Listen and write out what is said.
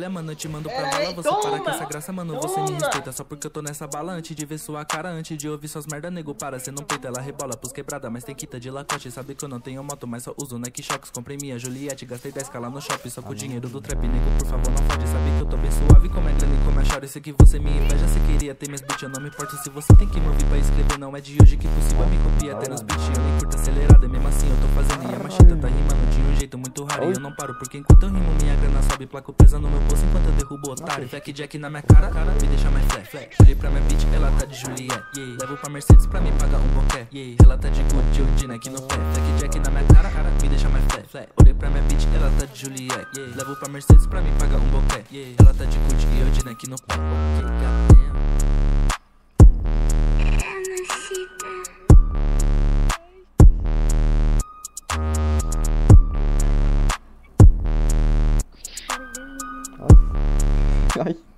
Olha, mano, eu te mando pra bala, você para com essa graça, mano, você me respeita. Só porque eu tô nessa bala, antes de ver sua cara, antes de ouvir suas merda, nego, para, cê não peita. Ela rebola pros quebrada, mas tem quita de lacote. Sabe que eu não tenho moto, mas só uso Nike Shocks. Comprei minha Juliette, gastei 10k lá no shopping, só com o dinheiro do trap, nego, por favor, não pode. Sabe que eu tô bem suave, como é grana e como é choro. Sei que você me inveja, cê queria ter meus beats, eu não me importo se você tem que me ouvir pra escrever. Não é de hoje que possível me copia, até nos beats, eu nem curto acelerada, mesmo assim eu tô fazendo. E a macheta tá rimando de um jeito muito raro, e eu não paro, porque enquanto eu rimo, minha grana sobe, placo presa no meu bolso, enquanto eu derrubo o otário. Fleck Jack na minha cara, me deixa mais flex. Olhei pra minha bitch, ela tá de Juliette, yeah. Levo pra Mercedes pra me pagar um boquê, yeah. Ela tá de Gucci, eu de Nike no pé. Fleck Jack na minha cara, me deixa mais flex. Olhei pra minha bitch, ela tá de Juliette, yeah. Levo pra Mercedes pra me pagar um boquê, yeah. Ela tá de Gucci e eu de Nike no pé. Ai.